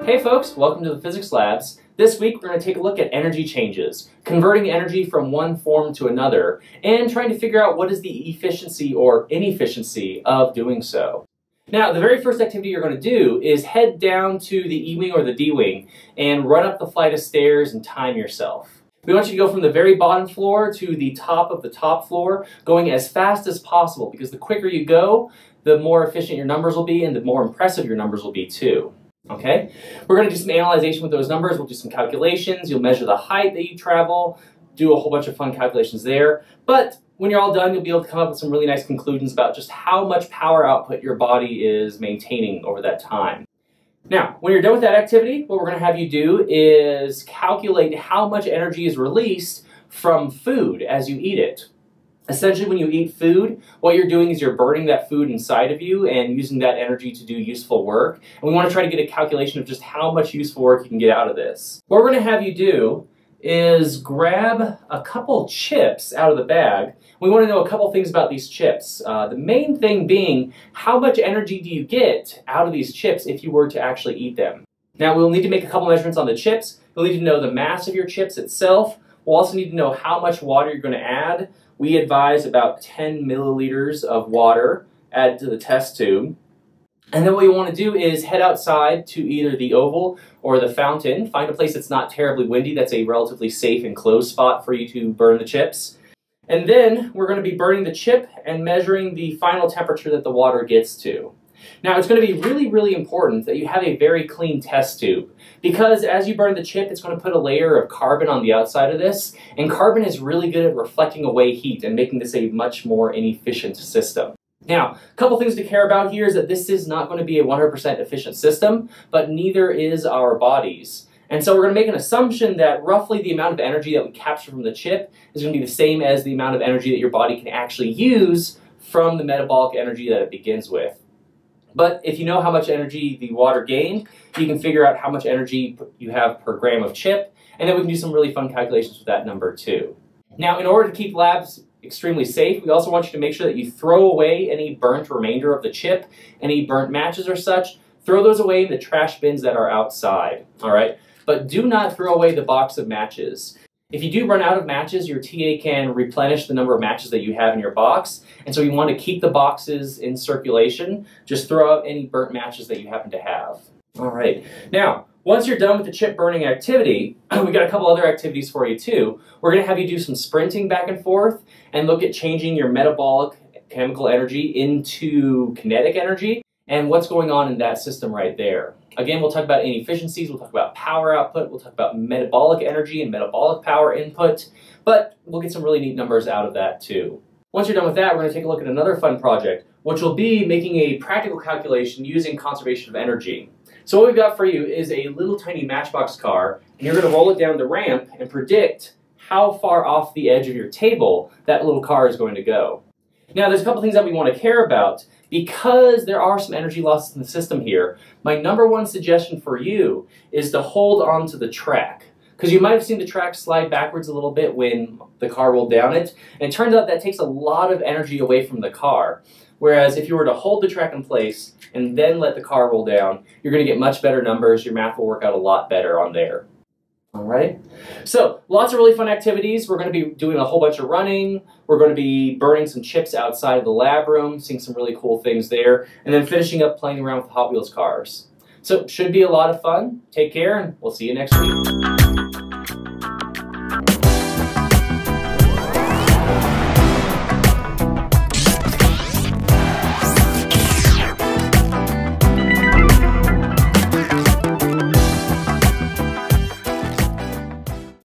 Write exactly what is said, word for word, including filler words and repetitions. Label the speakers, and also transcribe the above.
Speaker 1: Hey folks, welcome to the Physics Labs. This week we're going to take a look at energy changes, converting energy from one form to another, and trying to figure out what is the efficiency or inefficiency of doing so. Now, the very first activity you're going to do is head down to the E-wing or the D-wing and run up the flight of stairs and time yourself. We want you to go from the very bottom floor to the top of the top floor, going as fast as possible, because the quicker you go, the more efficient your numbers will be and the more impressive your numbers will be too. Okay, we're going to do some analyzation with those numbers. We'll do some calculations. You'll measure the height that you travel, do a whole bunch of fun calculations there. But when you're all done, you'll be able to come up with some really nice conclusions about just how much power output your body is maintaining over that time. Now, when you're done with that activity, what we're going to have you do is calculate how much energy is released from food as you eat it. Essentially, when you eat food, what you're doing is you're burning that food inside of you and using that energy to do useful work. And we want to try to get a calculation of just how much useful work you can get out of this. What we're going to have you do is grab a couple chips out of the bag. We want to know a couple things about these chips. Uh, the main thing being, how much energy do you get out of these chips if you were to actually eat them? Now, we'll need to make a couple measurements on the chips. We'll need to know the mass of your chips itself. We'll also need to know how much water you're going to add. We advise about ten milliliters of water added to the test tube. And then what you want to do is head outside to either the oval or the fountain. Find a place that's not terribly windy, that's a relatively safe and closed spot for you to burn the chips. And then we're going to be burning the chip and measuring the final temperature that the water gets to. Now, it's going to be really, really important that you have a very clean test tube, because as you burn the chip, it's going to put a layer of carbon on the outside of this, and carbon is really good at reflecting away heat and making this a much more inefficient system. Now, a couple things to care about here is that this is not going to be a one hundred percent efficient system, but neither is our bodies. And so we're going to make an assumption that roughly the amount of energy that we capture from the chip is going to be the same as the amount of energy that your body can actually use from the metabolic energy that it begins with. But if you know how much energy the water gained, you can figure out how much energy you have per gram of chip, and then we can do some really fun calculations with that number too. Now, in order to keep labs extremely safe, we also want you to make sure that you throw away any burnt remainder of the chip, any burnt matches or such. Throw those away in the trash bins that are outside, all right? But do not throw away the box of matches. If you do run out of matches, your T A can replenish the number of matches that you have in your box, and so you want to keep the boxes in circulation. Just throw out any burnt matches that you happen to have. All right. Now, once you're done with the chip burning activity, we got a couple other activities for you too. We're going to have you do some sprinting back and forth and look at changing your metabolic chemical energy into kinetic energy and what's going on in that system right there. Again, we'll talk about inefficiencies, we'll talk about power output, we'll talk about metabolic energy and metabolic power input, but we'll get some really neat numbers out of that too. Once you're done with that, we're going to take a look at another fun project, which will be making a practical calculation using conservation of energy. So what we've got for you is a little tiny Matchbox car, and you're going to roll it down the ramp and predict how far off the edge of your table that little car is going to go. Now, there's a couple things that we want to care about. Because there are some energy losses in the system here, my number one suggestion for you is to hold on to the track. Because you might have seen the track slide backwards a little bit when the car rolled down it, and it turns out that takes a lot of energy away from the car. Whereas if you were to hold the track in place and then let the car roll down, you're going to get much better numbers, your math will work out a lot better on there. All right, so lots of really fun activities. We're going to be doing a whole bunch of running. We're going to be burning some chips outside of the lab room, seeing some really cool things there, and then finishing up playing around with Hot Wheels cars. So should be a lot of fun. Take care, and we'll see you next week.